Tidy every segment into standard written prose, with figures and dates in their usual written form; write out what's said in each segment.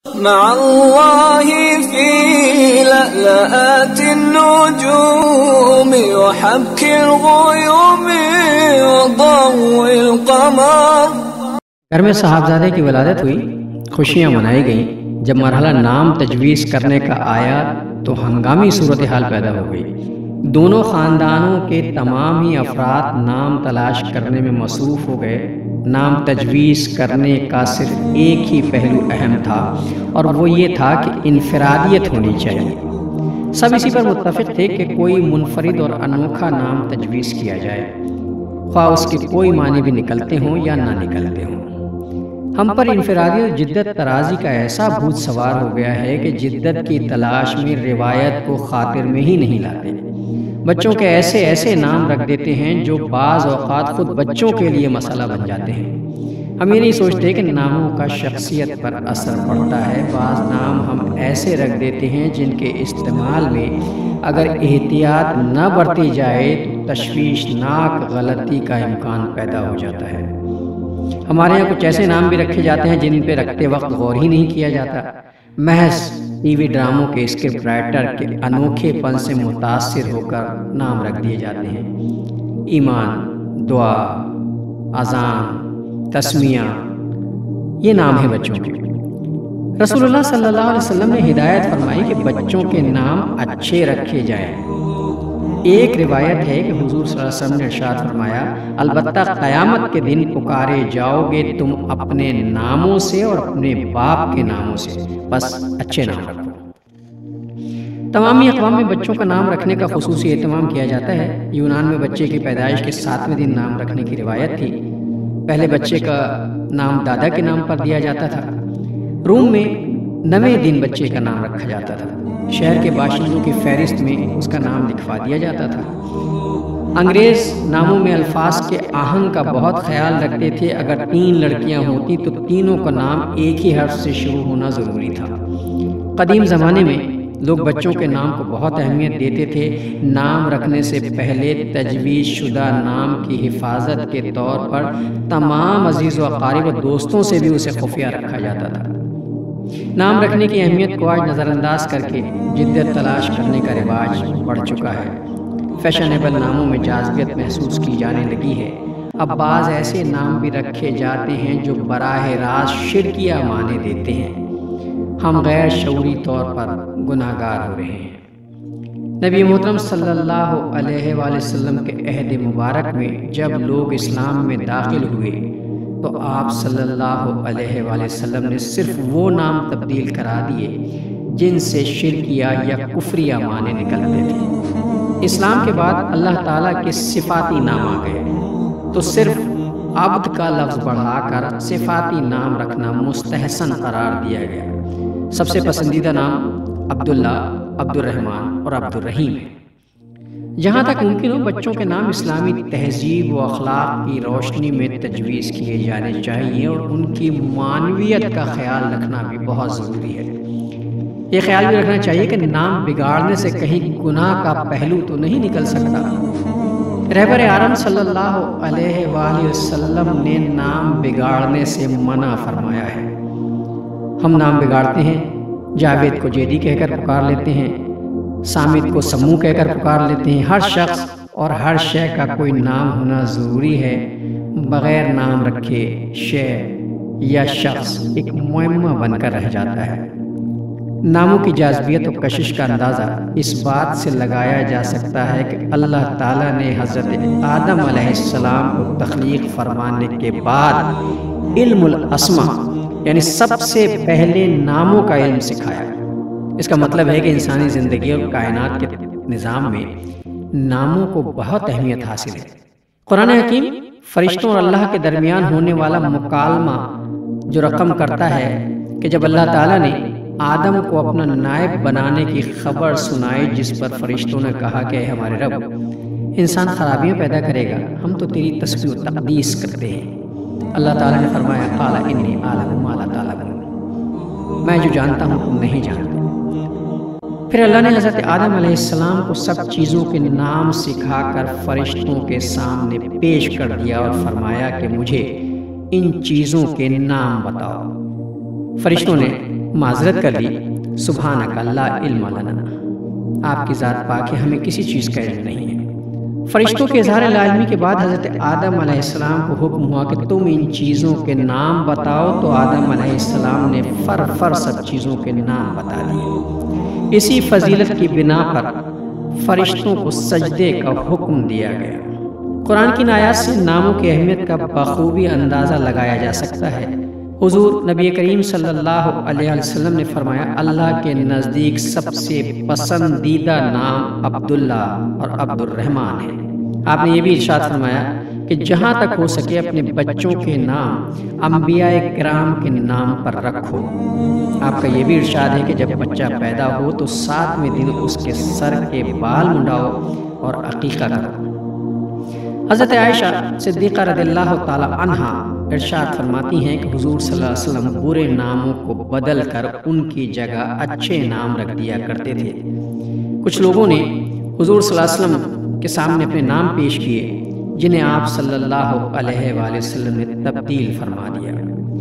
مع الله في لألآت النجوم وحبك الغيوم وضوء القمر۔ گھر میں صاحبزادے کی ولادت ہوئی، خوشیاں منائی گئیں۔ جب مرحلہ نام تجویز کرنے کا آیا تو ہنگامی صورتحال پیدا ہو گئی۔ دونوں خاندانوں کے تمام ہی افراد نام تلاش کرنے میں مصروف ہو گئے۔ نام تجویز کرنے کا صرف ایک ہی پہلو اہم تھا، اور وہ یہ تھا کہ انفرادیت ہونی چاہیے۔ سب اسی پر متفق تھے کہ کوئی منفرد اور انوکھا نام تجویز کیا جائے، خواہ اس کے کوئی معنی بھی نکلتے ہوں یا نہ نکلتے ہوں۔ ہم پر انفرادی اور جدت ترازی کا ایسا بھوت سوار ہو گیا ہے کہ جدت کی تلاش میں روایت کو خاطر میں ہی نہیں لاتے۔ بچوں کے ایسے نام رکھ دیتے ہیں جو بعض اوقات خود بچوں کے لیے مسئلہ بن جاتے ہیں۔ ہم یہ نہیں سوچتے کہ ناموں کا شخصیت پر اثر پڑتا ہے۔ بعض نام ہم ایسے رکھ دیتے ہیں جن کے استعمال میں اگر احتیاط نہ برتی جائے تو تشویشناک غلطی کا امکان پیدا ہو جاتا ہے۔ ہمارے یہاں کچھ ایسے نام بھی رکھے جاتے ہیں جن پہ رکھتے وقت غور ہی نہیں کیا جاتا۔ محض ٹی وی ڈراموں کے اسکرپٹ رائٹر کے انوکھے پن سے متاثر ہو کر نام رکھ دیے جاتے ہیں۔ ایمان، دعا، اذان، تسمیہ، یہ نام ہیں بچوں کے۔ رسول اللہ صلی اللہ علیہ وسلم نے ہدایت فرمائی کہ بچوں کے نام اچھے رکھے جائیں۔ ایک روایت ہے کہ حضور صلی اللہ علیہ وسلم نے ارشاد فرمایا، البتہ قیامت کے دن پکارے جاؤ گے تم اپنے ناموں سے اور اپنے باپ کے ناموں سے، بس اچھے نام رکھو۔ تمامی اقوام میں بچوں کا نام رکھنے کا خصوصی اہتمام کیا جاتا ہے۔ یونان میں بچے کی پیدائش کے 7ویں دن نام رکھنے کی روایت تھی۔ پہلے بچے کا نام دادا کے نام پر دیا جاتا تھا۔ روم میں 9ویں دن بچے کا نام رکھا جاتا تھا۔ شہر کے باشندوں کی فہرست میں اس کا نام لکھوا دیا جاتا تھا۔ انگریز ناموں میں الفاظ کے آہنگ کا بہت خیال رکھتے تھے۔ اگر 3 لڑکیاں ہوتی تو تینوں کا نام ایک ہی حرف سے شروع ہونا ضروری تھا۔ قدیم زمانے میں لوگ بچوں کے نام کو بہت اہمیت دیتے تھے۔ نام رکھنے سے پہلے تجویز شدہ نام کی حفاظت کے طور پر تمام عزیز و اقارب و دوستوں سے بھی اسے خفیہ رکھا جاتا تھا۔ نام رکھنے کی اہمیت کو آج نظر انداز کر کے جدت تلاش کرنے کا رواج بڑھ چکا ہے۔ فیشنیبل ناموں میں جاذبیت محسوس کی جانے لگی ہے۔ اب بعض ایسے نام بھی رکھے جاتے ہیں جو براہ راست شرکیہ معنی دیتے ہیں۔ ہم غیر شعوری طور پر گناہگار ہو رہے ہیں۔ نبی محترم صلی اللہ علیہ وآلہ وسلم کے عہد مبارک میں جب لوگ اسلام میں داخل ہوئے تو آپ صلی اللہ علیہ وآلہ وسلم نے صرف وہ نام تبدیل کرا دیے جن سے شرکیہ یا کفریہ معنی نکلتے تھے۔ اسلام کے بعد اللہ تعالیٰ کے صفاتی نام آ گئے تو صرف عبد کا لفظ بڑھا کر صفاتی نام رکھنا مستحسن قرار دیا گیا۔ سب سے پسندیدہ نام عبداللہ، عبد الرحمن اور عبد الرحیم ہے۔ جہاں تک ممکن ہو بچوں کے نام اسلامی تہذیب و اخلاق کی روشنی میں تجویز کیے جانے چاہیے، اور ان کی معنویت کا خیال رکھنا بھی بہت ضروری ہے۔ یہ خیال بھی رکھنا چاہیے کہ نام بگاڑنے سے کہیں گناہ کا پہلو تو نہیں نکل سکتا۔ رہبر اعظم صلی اللہ علیہ وآلہ وسلم نے نام بگاڑنے سے منع فرمایا ہے۔ ہم نام بگاڑتے ہیں، جاوید کو جیدی کہہ کر پکار لیتے ہیں، سامد کو سمو کہہ کر پکار لیتے ہیں۔ ہر شخص اور ہر شے کا کوئی نام ہونا ضروری ہے۔ بغیر نام رکھے شے یا شخص ایک معمہ بن کر رہ جاتا ہے۔ ناموں کی جاذبیت و کشش کا اندازہ اس بات سے لگایا جا سکتا ہے کہ اللہ تعالیٰ نے حضرت آدم علیہ السلام کو تخلیق فرمانے کے بعد علم الاسماء یعنی سب سے پہلے ناموں کا علم سکھایا۔ اس کا مطلب ہے کہ انسانی زندگی اور کائنات کے نظام میں ناموں کو بہت اہمیت حاصل ہے۔ قرآن حکیم فرشتوں اور اللہ کے درمیان ہونے والا مکالمہ جو رقم کرتا ہے کہ جب اللہ تعالیٰ نے آدم کو اپنا نائب بنانے کی خبر سنائی، جس پر فرشتوں نے کہا کہ اے ہمارے رب، انسان خرابیاں پیدا کرے گا، ہم تو تیری تسبیح و تقدیس کرتے ہیں۔ اللہ تعالیٰ نے فرمایا قال انی اعلم ما لا تعلمون، میں جو جانتا ہوں تم نہیں جانتے۔ پھر اللہ نے حضرت آدم علیہ السلام کو سب چیزوں کے نام سکھا کر فرشتوں کے سامنے پیش کر دیا اور فرمایا کہ مجھے ان چیزوں کے نام بتاؤ۔ فرشتوں نے معذرت کر لی، سبحانک لا علم لنا، آپ کی ذات پاک ہے، ہمیں کسی چیز کا علم نہیں ہے۔ فرشتوں کے اظہار لا علمی کے بعد حضرت آدم علیہ السلام کو حکم ہوا کہ تم ان چیزوں کے نام بتاؤ، تو آدم علیہ السلام نے فر سب چیزوں کے نام بتا دیے۔ اسی فضیلت کی بنا پر فرشتوں کو سجدے کا حکم دیا گیا۔ قرآن کی آیات سے ناموں کی اہمیت کا بخوبی اندازہ لگایا جا سکتا ہے۔ حضور نبی کریم صلی اللہ علیہ وسلم نے فرمایا، اللہ کے نزدیک سب سے پسندیدہ نام عبداللہ اور عبد الرحمن ہے۔ آپ نے یہ بھی ارشاد فرمایا کہ جہاں تک ہو سکے اپنے بچوں کے نام انبیاء کرام کے نام پر رکھو۔ آپ کا یہ بھی ارشاد ہے کہ جب بچہ پیدا ہو تو 7ویں دن اس کے سر کے بال منڈاؤ اور عقیقہ کرو۔ حضرت عائشہ صدیقہ رضی اللہ تعالی عنہا ارشاد فرماتی ہیں کہ حضور صلی اللہ علیہ وسلم برے ناموں کو بدل کر ان کی جگہ اچھے نام رکھ دیا کرتے تھے۔ کچھ لوگوں نے حضور صلی اللہ علیہ وسلم کے سامنے اپنے نام پیش کیے جنہیں آپ صلی اللہ علیہ وآلہ وسلم نے تبدیل فرما دیا۔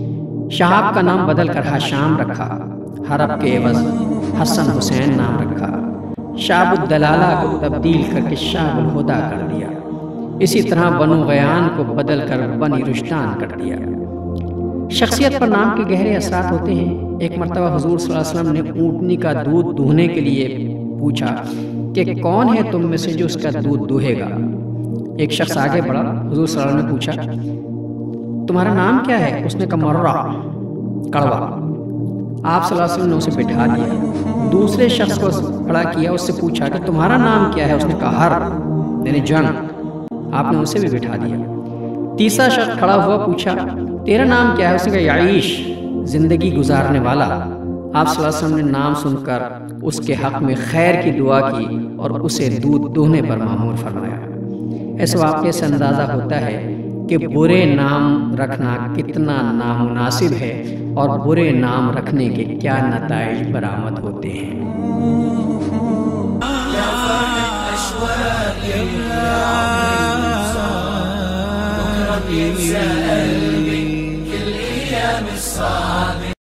شہاب کا نام بدل کر حشام رکھا، حرب کے عوض حسن حسین نام رکھا، شعب الدلالہ کو تبدیل کر کے شعب الہدیٰ کر دیا۔ اسی طرح بنو غیان کو بدل کر بنی رشتان کر دیا۔ شخصیت پر نام کے گہرے اثرات ہوتے ہیں۔ ایک مرتبہ حضور صلی اللہ علیہ وسلم نے اونٹنی کا دودھ دوہنے کے لیے پوچھا کہ کون ہے تم میں سے جو اس کا دودھ دوہے گا؟ ایک شخص آگے بڑھا، حضور صلی اللہ علیہ وسلم نے پوچھا تمہارا نام کیا ہے؟ اس نے کہا مرہ، کڑوا۔ آپ صلی اللہ علیہ وسلم نے اسے بٹھا دیا۔ دوسرے شخص کو کھڑا کیا، اس سے پوچھا کہ تمہارا نام کیا ہے؟ اس نے کہا حرب یعنی جنگ۔ آپ نے اسے بھی بٹھا دیا۔ تیسرا شخص کھڑا ہوا، پوچھا تیرا نام کیا ہے؟ اس نے کہا یعیش، زندگی گزارنے والا۔ آپ صلی اللہ علیہ وسلم نے نام سن کر اس کے حق میں خیر کی دعا کی اور اسے دودھ دوہنے پر مامور فرمایا۔ اس واقعے سے اندازہ ہوتا ہے کہ برے نام رکھنا کتنا نامناسب ہے اور برے نام رکھنے کے کیا نتائج برآمد ہوتے ہیں۔